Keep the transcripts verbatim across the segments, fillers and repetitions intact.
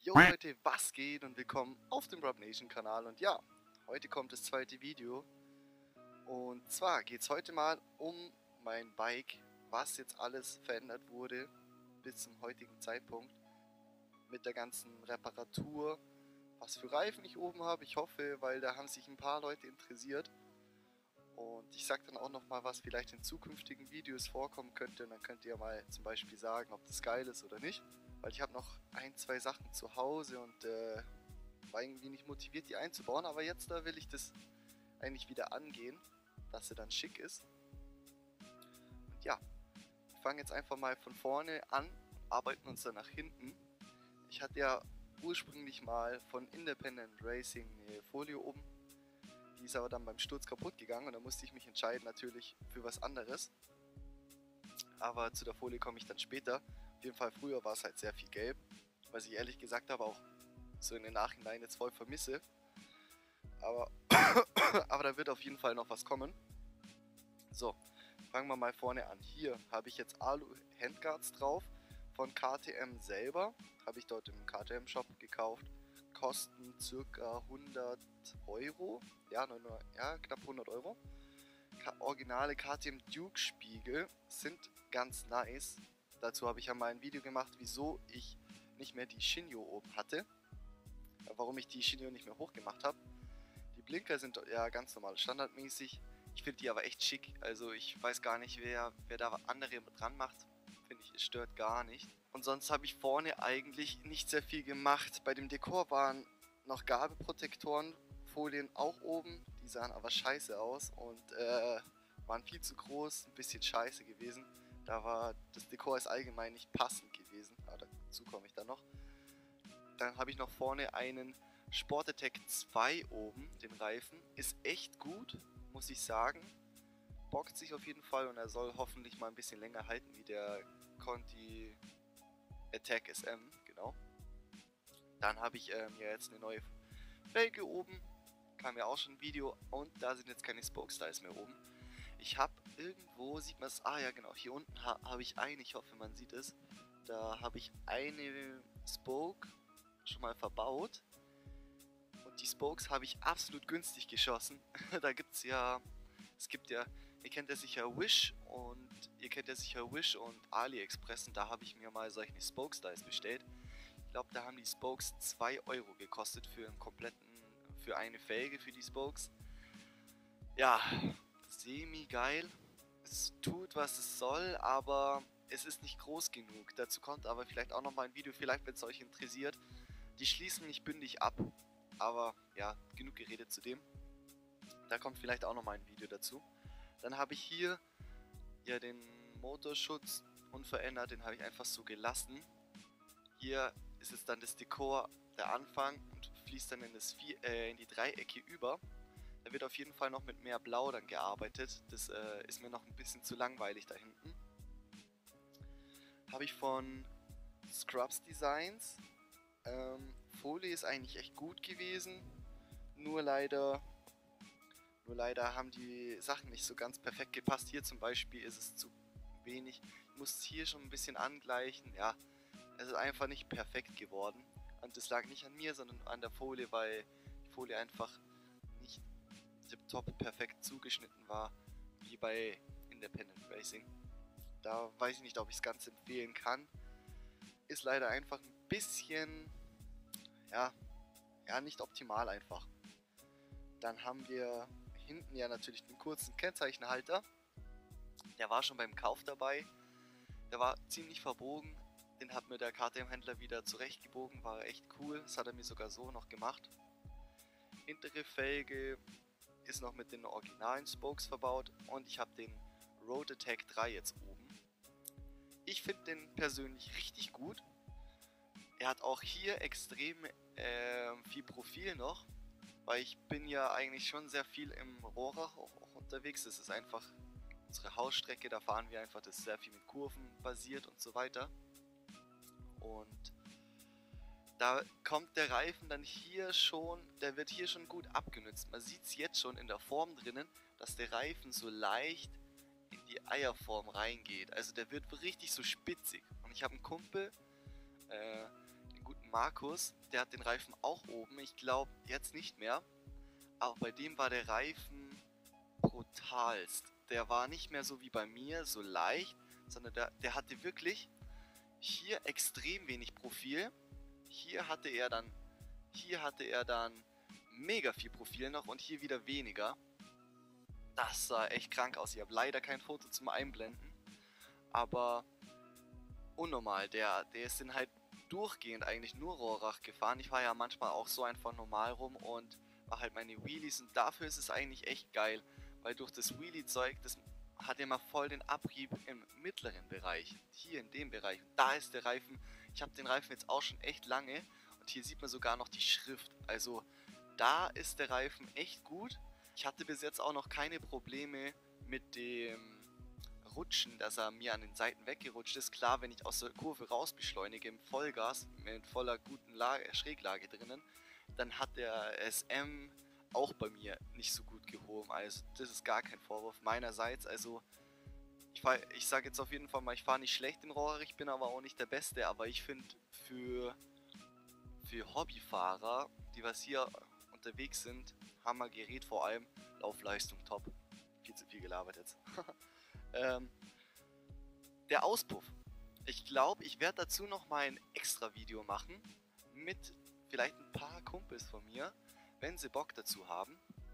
Jo Leute, was geht und willkommen auf dem Rob Nation Kanal. Und ja, heute kommt das zweite Video. Und zwar geht es heute mal um mein Bike, was jetzt alles verändert wurde bis zum heutigen Zeitpunkt. Mit der ganzen Reparatur, was für Reifen ich oben habe. Ich hoffe, weil da haben sich ein paar Leute interessiert. Und ich sag dann auch nochmal, was vielleicht in zukünftigen Videos vorkommen könnte. Und dann könnt ihr mal zum Beispiel sagen, ob das geil ist oder nicht. Weil ich habe noch ein, zwei Sachen zu Hause und äh, war irgendwie nicht motiviert, die einzubauen. Aber jetzt da will ich das eigentlich wieder angehen, dass sie dann schick ist. Und ja, wir fangen jetzt einfach mal von vorne an, arbeiten uns dann nach hinten. Ich hatte ja ursprünglich mal von Independent Racing eine Folie oben. Die ist aber dann beim Sturz kaputt gegangen und da musste ich mich entscheiden natürlich für was anderes. Aber zu der Folie komme ich dann später. Auf jeden Fall früher war es halt sehr viel gelb, was ich ehrlich gesagt aber auch so in den Nachhinein jetzt voll vermisse. Aber, aber da wird auf jeden Fall noch was kommen. So, fangen wir mal vorne an. Hier habe ich jetzt Alu-Handguards drauf von K T M selber. Habe ich dort im K T M-Shop gekauft. Kosten ca. hundert Euro. Ja, ja, knapp hundert Euro. Ka originale K T M Duke Spiegel sind ganz nice. Dazu habe ich ja mal ein Video gemacht, wieso ich nicht mehr die Shinyo oben hatte. Warum ich die Shinyo nicht mehr hochgemacht habe. Die Blinker sind ja ganz normal standardmäßig. Ich finde die aber echt schick. Also ich weiß gar nicht, wer, wer da andere dran macht. Finde ich, es stört gar nicht. Und sonst habe ich vorne eigentlich nicht sehr viel gemacht. Bei dem Dekor waren noch Gabelprotektoren, Folien auch oben. Die sahen aber scheiße aus und äh, waren viel zu groß, ein bisschen scheiße gewesen. Da war das Dekor ist allgemein nicht passend gewesen. Aber dazu komme ich dann noch. Dann habe ich noch vorne einen Sport Attack zwei oben, den Reifen. Ist echt gut, muss ich sagen. Bockt sich auf jeden Fall und er soll hoffentlich mal ein bisschen länger halten wie der Conti Attack S M, genau. Dann habe ich ähm, ja jetzt eine neue Felge oben. Kam ja auch schon ein Video und da sind jetzt keine Spoke Styles mehr oben. Ich habe irgendwo, sieht man es, ah ja genau, hier unten ha habe ich eine, ich hoffe man sieht es. Da habe ich eine Spoke schon mal verbaut. Und die Spokes habe ich absolut günstig geschossen. Da gibt es ja, es gibt ja, ihr kennt ja sicher Wish und ihr kennt ja sicher Wish und AliExpress und da habe ich mir mal solche Spoke Styles bestellt. Ich glaube, da haben die Spokes zwei Euro gekostet für einen kompletten, für eine Felge für die Spokes. Ja, semi geil. Es tut, was es soll, aber es ist nicht groß genug. Dazu kommt aber vielleicht auch nochmal ein Video, vielleicht wenn es euch interessiert. Die schließen nicht bündig ab, aber ja, genug geredet zu dem. Da kommt vielleicht auch nochmal ein Video dazu. Dann habe ich hier ja den Motorschutz unverändert, den habe ich einfach so gelassen. Hier ist es dann das Dekor, der Anfang und fließt dann in, das vier, äh, in die Dreiecke über. Da wird auf jeden Fall noch mit mehr Blau dann gearbeitet. Das äh, ist mir noch ein bisschen zu langweilig da hinten. Habe ich von Scrubs Designs. Ähm, Folie ist eigentlich echt gut gewesen. Nur leider, nur leider haben die Sachen nicht so ganz perfekt gepasst. Hier zum Beispiel ist es zu wenig. Ich muss es hier schon ein bisschen angleichen. Ja, es ist einfach nicht perfekt geworden. Und das lag nicht an mir, sondern an der Folie, weil die Folie einfach nicht tipptopp perfekt zugeschnitten war, wie bei Independent Racing. Da weiß ich nicht, ob ich es ganz empfehlen kann. Ist leider einfach ein bisschen, ja, ja, nicht optimal einfach. Dann haben wir hinten ja natürlich den kurzen Kennzeichenhalter. Der war schon beim Kauf dabei. Der war ziemlich verbogen. Den hat mir der K T M-Händler wieder zurechtgebogen. War echt cool. Das hat er mir sogar so noch gemacht. Hintere Felge ist noch mit den originalen Spokes verbaut. Und ich habe den Road Attack drei jetzt oben. Ich finde den persönlich richtig gut. Er hat auch hier extrem äh, viel Profil noch, weil ich bin ja eigentlich schon sehr viel im Rohrach auch, auch unterwegs. Das ist einfach unsere Hausstrecke, da fahren wir einfach, das ist sehr viel mit Kurven basiert und so weiter. Und da kommt der Reifen dann hier schon, der wird hier schon gut abgenutzt. Man sieht es jetzt schon in der Form drinnen, dass der Reifen so leicht in die Eierform reingeht. Also der wird richtig so spitzig. Und ich habe einen Kumpel, äh, den guten Markus, der hat den Reifen auch oben. Ich glaube jetzt nicht mehr. Aber bei dem war der Reifen brutalst. Der war nicht mehr so wie bei mir, so leicht, sondern der, der hatte wirklich hier extrem wenig Profil. Hier hatte er dann, hier hatte er dann mega viel Profil noch und hier wieder weniger. Das sah echt krank aus. Ich habe leider kein Foto zum Einblenden. Aber unnormal. Der, der ist dann halt durchgehend eigentlich nur Rohrrad gefahren. Ich war ja manchmal auch so einfach normal rum und mache halt meine Wheelies. Und dafür ist es eigentlich echt geil. Weil durch das Wheelie-Zeug, das hat immer voll den Abrieb im mittleren Bereich. Hier in dem Bereich. Und da ist der Reifen. Ich habe den Reifen jetzt auch schon echt lange. Und hier sieht man sogar noch die Schrift. Also da ist der Reifen echt gut. Ich hatte bis jetzt auch noch keine Probleme mit dem Rutschen, dass er mir an den Seiten weggerutscht ist. Klar, wenn ich aus der Kurve raus beschleunige im Vollgas mit voller guten Lage, Schräglage drinnen, dann hat der S M auch bei mir nicht so gut gehoben. Also das ist gar kein Vorwurf meinerseits. Also ich, fahr, ich sage jetzt auf jeden Fall mal, ich fahre nicht schlecht in Rohrer, ich bin aber auch nicht der Beste. Aber ich finde für, für Hobbyfahrer, die was hier unterwegs sind, Hammergerät, vor allem Laufleistung top. Viel zu viel gelabert jetzt. ähm, der Auspuff. Ich glaube, ich werde dazu noch mal ein extra Video machen mit vielleicht ein paar Kumpels von mir, wenn sie Bock dazu haben.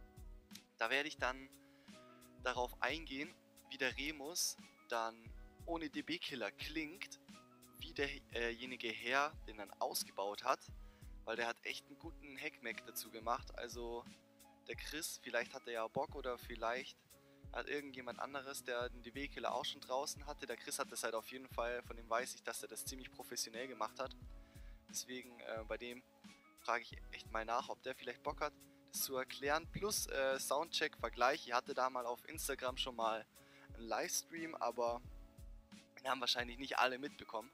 Da werde ich dann darauf eingehen, wie der Remus dann ohne D B-Killer klingt, wie derjenige Herr den dann ausgebaut hat, weil der hat echt einen guten Heckmeck dazu gemacht. Also der Chris, vielleicht hat er ja Bock oder vielleicht hat irgendjemand anderes, der den D B-Killer auch schon draußen hatte. Der Chris hat das halt auf jeden Fall, von dem weiß ich, dass er das ziemlich professionell gemacht hat. Deswegen äh, bei dem frage ich echt mal nach, ob der vielleicht Bock hat, das zu erklären. Plus äh, Soundcheck-Vergleich. Ich hatte da mal auf Instagram schon mal einen Livestream, aber den haben wahrscheinlich nicht alle mitbekommen.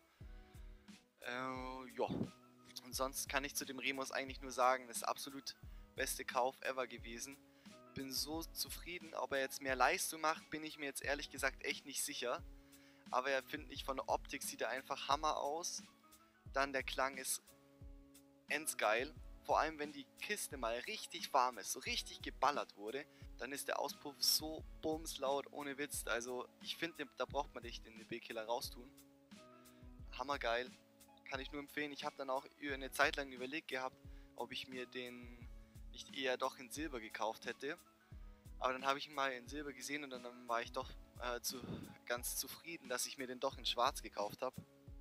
Äh, ja. Und sonst kann ich zu dem Remus eigentlich nur sagen, das ist absolut beste Kauf ever gewesen. Bin so zufrieden, ob er jetzt mehr Leistung macht, bin ich mir jetzt ehrlich gesagt echt nicht sicher. Aber er finde ich, von der Optik sieht er einfach Hammer aus. Dann der Klang ist endsgeil. Vor allem wenn die Kiste mal richtig warm ist, so richtig geballert wurde, dann ist der Auspuff so bumslaut, ohne Witz. Also ich finde, da braucht man nicht den D B-Killer raustun. Hammergeil, kann ich nur empfehlen. Ich habe dann auch eine Zeit lang überlegt gehabt, ob ich mir den nicht eher doch in Silber gekauft hätte. Aber dann habe ich ihn mal in Silber gesehen und dann war ich doch äh, zu, ganz zufrieden, dass ich mir den doch in Schwarz gekauft habe.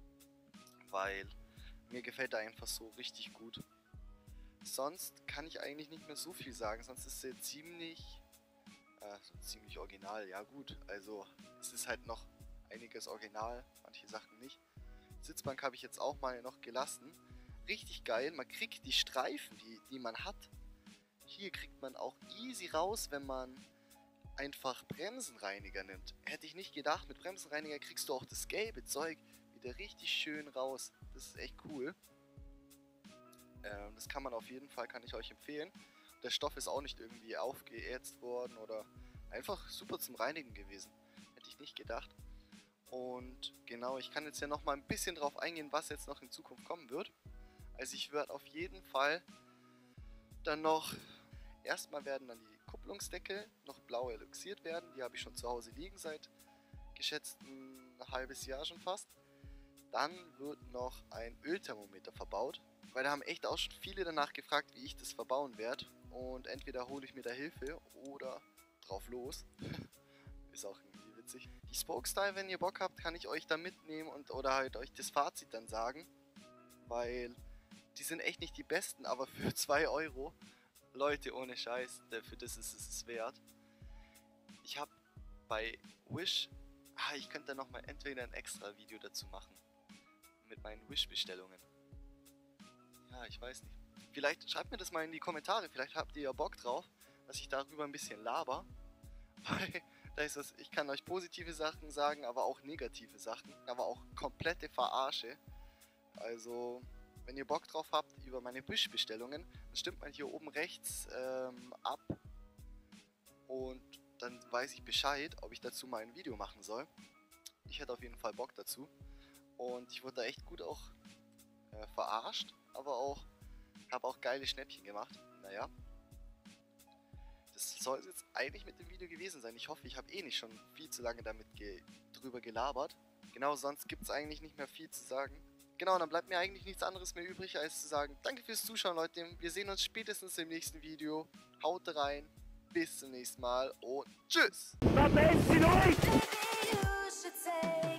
Weil mir gefällt er einfach so richtig gut. Sonst kann ich eigentlich nicht mehr so viel sagen, sonst ist er ziemlich, äh, so ziemlich original. Ja gut, also es ist halt noch einiges original, manche Sachen nicht. Sitzbank habe ich jetzt auch mal noch gelassen. Richtig geil, man kriegt die Streifen, die, die man hat. Hier kriegt man auch easy raus, wenn man einfach Bremsenreiniger nimmt. Hätte ich nicht gedacht, mit Bremsenreiniger kriegst du auch das gelbe Zeug wieder richtig schön raus. Das ist echt cool. Ähm, das kann man auf jeden Fall, kann ich euch empfehlen. Der Stoff ist auch nicht irgendwie aufgeätzt worden oder einfach super zum Reinigen gewesen. Hätte ich nicht gedacht. Und genau, ich kann jetzt ja noch mal ein bisschen drauf eingehen, was jetzt noch in Zukunft kommen wird. Also ich werde auf jeden Fall dann noch, erstmal werden dann die Kupplungsdeckel noch blau eluxiert werden. Die habe ich schon zu Hause liegen seit geschätzt ein halbes Jahr schon fast. Dann wird noch ein Ölthermometer verbaut, weil da haben echt auch schon viele danach gefragt, wie ich das verbauen werde. Und entweder hole ich mir da Hilfe oder drauf los. Ist auch irgendwie witzig. Die Spokestyle, wenn ihr Bock habt, kann ich euch da mitnehmen und oder halt euch das Fazit dann sagen. Weil die sind echt nicht die besten, aber für zwei Euro, Leute, ohne Scheiß, für das ist es wert. Ich habe bei Wish, ah, ich könnte da nochmal entweder ein extra Video dazu machen. Mit meinen Wish-Bestellungen. Ja, ich weiß nicht. Vielleicht schreibt mir das mal in die Kommentare, vielleicht habt ihr ja Bock drauf, dass ich darüber ein bisschen laber. Weil da ist das, ich kann euch positive Sachen sagen, aber auch negative Sachen, aber auch komplette Verarsche. Also, wenn ihr Bock drauf habt über meine Wish-Bestellungen, dann stimmt man hier oben rechts ähm, ab und dann weiß ich Bescheid, ob ich dazu mal ein Video machen soll. Ich hätte auf jeden Fall Bock dazu und ich wurde da echt gut auch äh, verarscht. aber auch, habe auch geile Schnäppchen gemacht. Naja. Das soll es jetzt eigentlich mit dem Video gewesen sein. Ich hoffe, ich habe eh nicht schon viel zu lange damit ge drüber gelabert. Genau, sonst gibt es eigentlich nicht mehr viel zu sagen. Genau, dann bleibt mir eigentlich nichts anderes mehr übrig, als zu sagen, danke fürs Zuschauen, Leute. Wir sehen uns spätestens im nächsten Video. Haut rein, bis zum nächsten Mal und tschüss!